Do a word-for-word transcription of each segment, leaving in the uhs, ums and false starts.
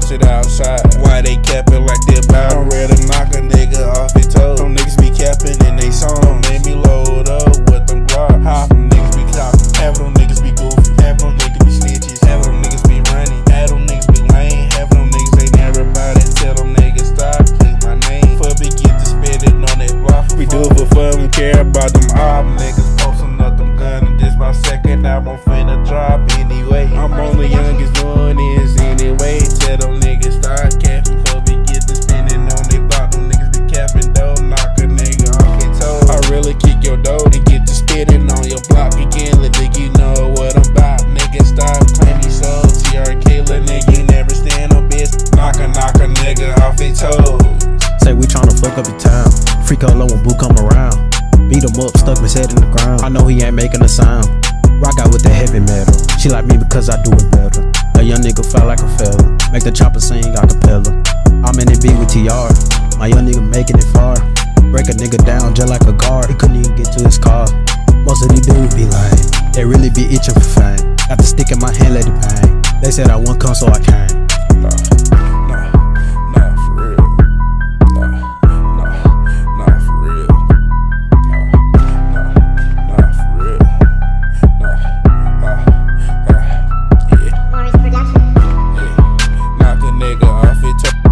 posted outside. Why they capping like they're about? I'm ready to knock a nigga off his toes. Some niggas be capping in they song. Made me load up with them Glock. Half them niggas be clopping. Half them niggas be goofy. Half them niggas be snitches. Half them niggas be running. Half them niggas be lame. Half them niggas ain't everybody. Tell them niggas stop. Click my name. For we get to spend it on that block. We do it for fun. We care about them op niggas posting up them guns. And this my second album finna drop anyway. I'm on the youngest doing this anyway. Tell them niggas start capping before we get to spending on they block. Them niggas be capping though. Knock a nigga off his toes. I really kick your dough and get to spitting on your block again. Let nigga you know what I'm about. Nigga stop claiming you so T R K, little nigga you never stand on bitch. Knock a knock a nigga off his toes. Say we tryna fuck up your town. Freak all when Boo come around. Beat him up, stuck his head in the ground. I know he ain't making a sound. Rock out with the heavy metal. She like me because I do it better. A young nigga felt like a fella. Make the chopper sing acapella. I'm in it beat with T R. My young nigga making it far. Break a nigga down just like a guard. He couldn't even get to his car. Most of these dudes be lying. They really be itching for fame. Got the stick in my hand, let it bang. They said I wouldn't come, so I came. Nah, nah, nah, for real. Nah, nah, nah, for real. Nah, nah, nah, for real. Nah, nah, nah, yeah. Yeah, knock a nigga off his toe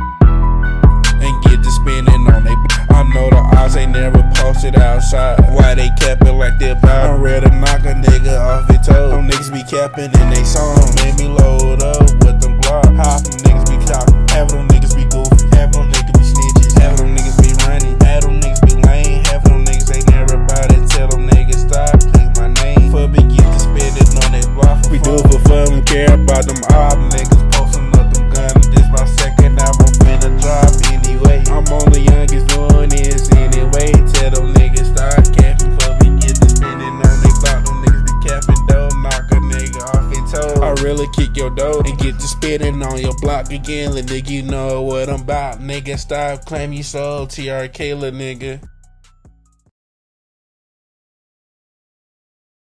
and get to spinning on they. I know the odds ain't never posted outside. Why they capping like they're about? I'm ready to knock a nigga off his toes. Some niggas be capping in they song. Made me load up with them Glock. Half them niggas be clopping. Half them niggas be goofy. Half them niggas be snitches. Half them niggas be running. Half them niggas be lame. Half them niggas ain't everybody. Tell them niggas stop. Click my name. For we get to spend it on that block. We do it for fun. We care about them op niggas posting up them guns. This my second album finna drop anyway. I'm on the youngest doing this anyway. Tell them niggas start capping before we get to spending on they block. Them niggas be capping though. Knock a nigga off his toes. I really kick your dough and get to spitting on your block again. Let nigga you know what I'm about. Nigga stop claiming you so T R K, little nigga.